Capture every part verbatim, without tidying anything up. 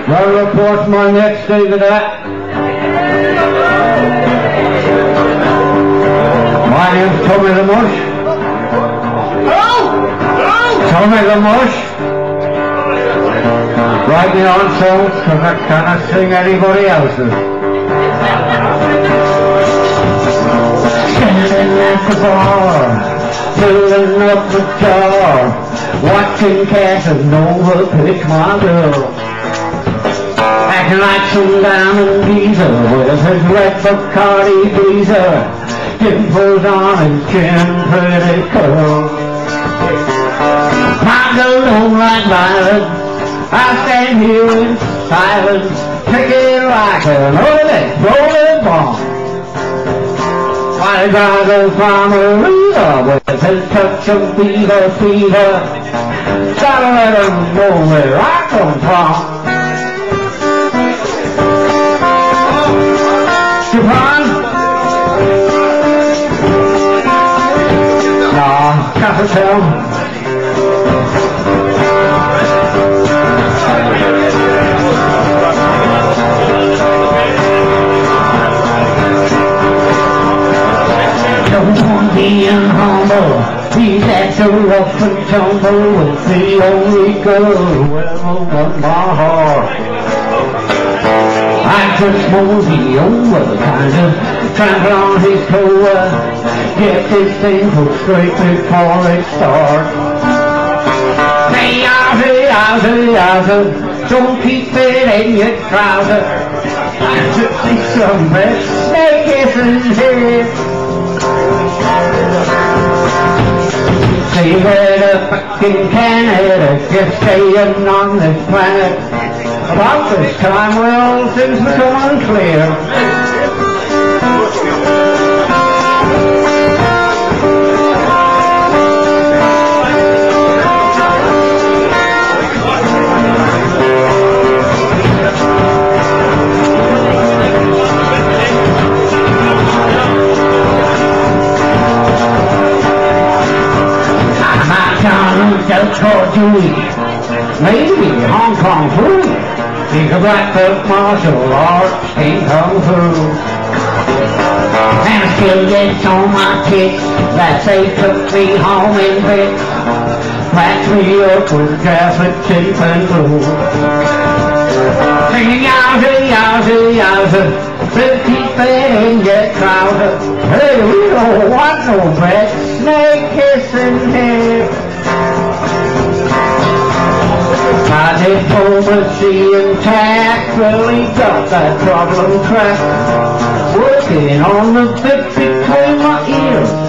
Well, report's my next day to that. My name's Tommy the Mush. Hello! Hello! Tommy the Mush. Write me on songs because I cannot sing anybody else's. Standing at the bar, filling up the jar, watching Casanova pitch my girl. Acting like some diamond geezer with his red Bacardi blazer, dimples on his chin, pretty curl. My girl don't like violence. I stand here in silence, ticking like an old rolling bomb. I got a farmer with his touch of beaver fever. Gotta let him know where I come from. Japan? Nah, can't tell. Being humble, he's at the rough and tumble with the only girl who ever won my heart. I just mosey over, kind of trample on his toe, get this thing put straight before it starts. Hey, yowza, yowza, yowza, don't keep it in your trouser. I just see some red snake kissing here. See where the fucking Canada just staying on this planet. About this time, well, things become unclear. Delta Dewey, maybe Hong Kong food. Think of black belt martial arts, King Kung Fu. And I still get on my kicks, that they took me home in bits. Patched me up with Catholic tape and glue. Singing yowza, yowza, yowza, still keep it in your trouser. Hey, we don't want no red snake kissing here. My diplomacy intact, really got that problem cracked. Working on the bit between my ears.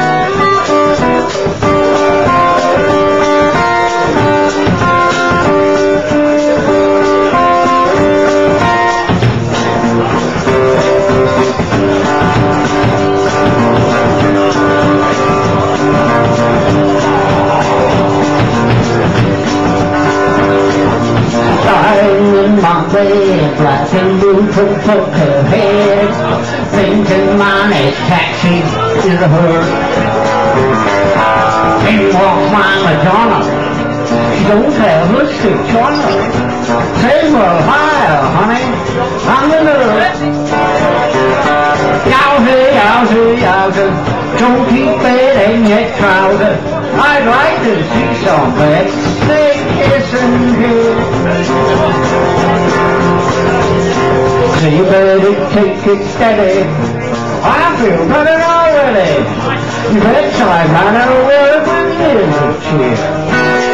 My bed, black and blue from poker head, thinking my next taxi is a herd. In walks my Madonna, she don't have a stitch on her. Says, well, hi, honey, I'm the nerd. Yowza, yowza, yowza, don't keep it in your trouser. I'd like to see some red snake kissing here. So you better take it steady. I feel better already. You bet I ran out of word with music cheer.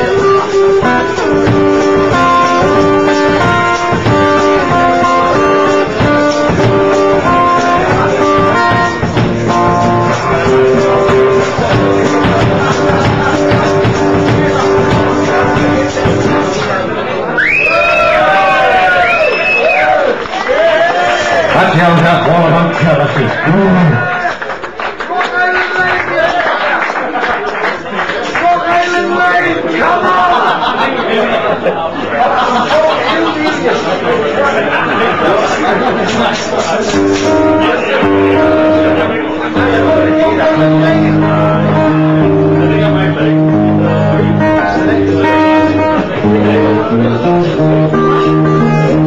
That tells us all about jealousy. Mm. Come on!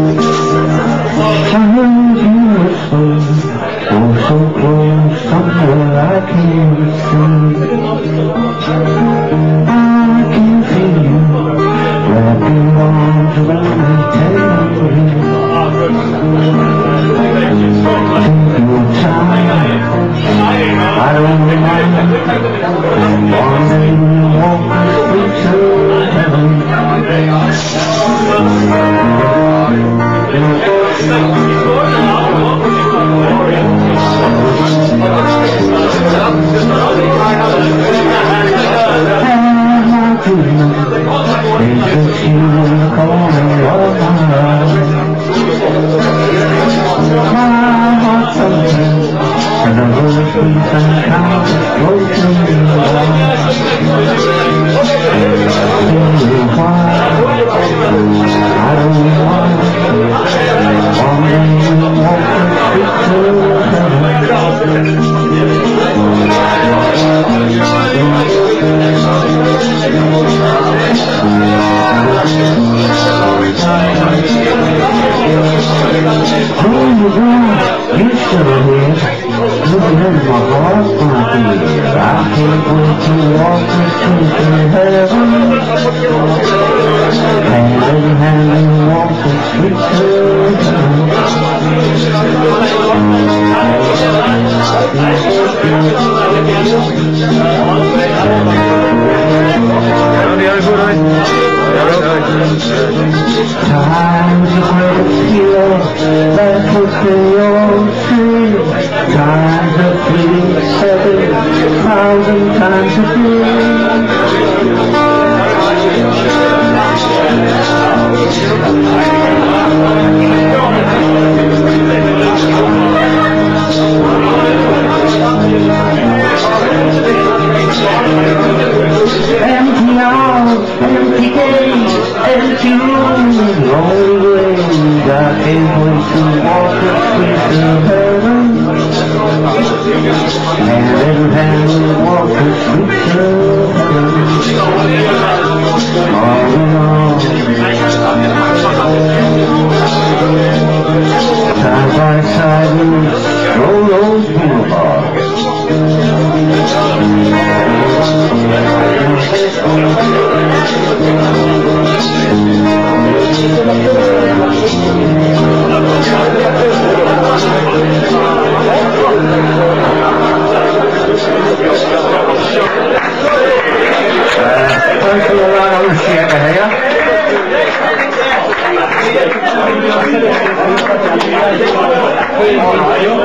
Empty arms, empty days, empty rooms.